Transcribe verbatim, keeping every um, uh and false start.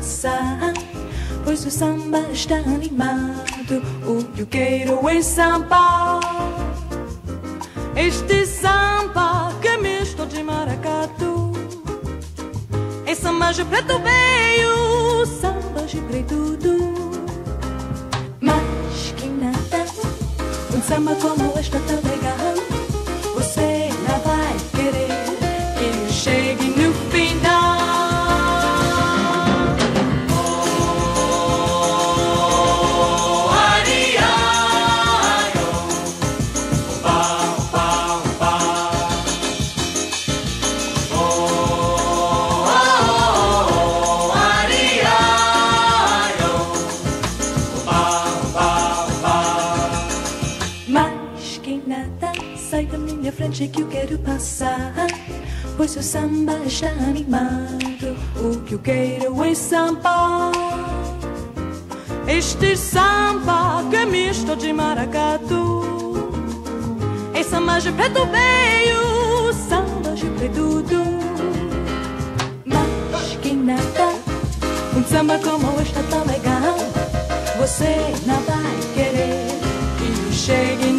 passar, pois o samba está animado. O que eu quero é samba, este samba que é misto de maracatu. É samba de preto veio, samba de preto tudo. Mas que nada, um samba como este é tão legal, você não vai querer que eu chegue no final. Frente que eu quero passar, pois o samba está animado. O que eu quero é samba, este samba que é misto de maracatu. É samba de preto veio, samba de preto tudo. Mas que nada, um samba como este é tão legal, você não vai querer que eu chegue